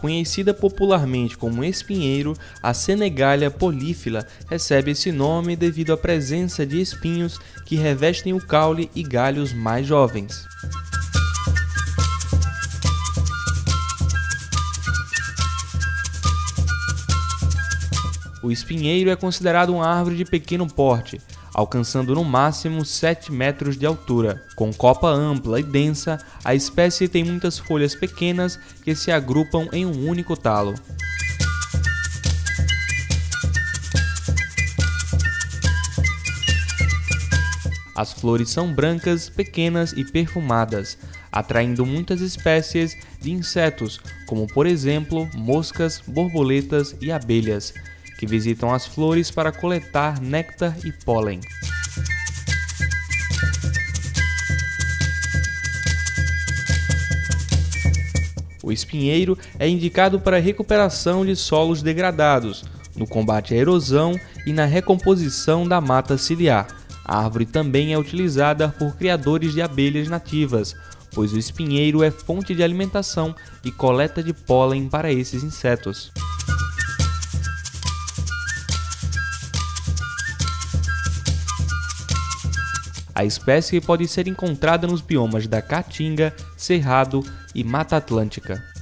conhecida popularmente como espinheiro, a Senegalia polífila recebe esse nome devido à presença de espinhos que revestem o caule e galhos mais jovens. O espinheiro é considerado uma árvore de pequeno porte, alcançando no máximo 7 metros de altura. Com copa ampla e densa, a espécie tem muitas folhas pequenas que se agrupam em um único talo. As flores são brancas, pequenas e perfumadas, atraindo muitas espécies de insetos, como por exemplo moscas, borboletas e abelhas, que visitam as flores para coletar néctar e pólen. O espinheiro é indicado para a recuperação de solos degradados, no combate à erosão e na recomposição da mata ciliar. A árvore também é utilizada por criadores de abelhas nativas, pois o espinheiro é fonte de alimentação e coleta de pólen para esses insetos. A espécie pode ser encontrada nos biomas da Caatinga, Cerrado e Mata Atlântica.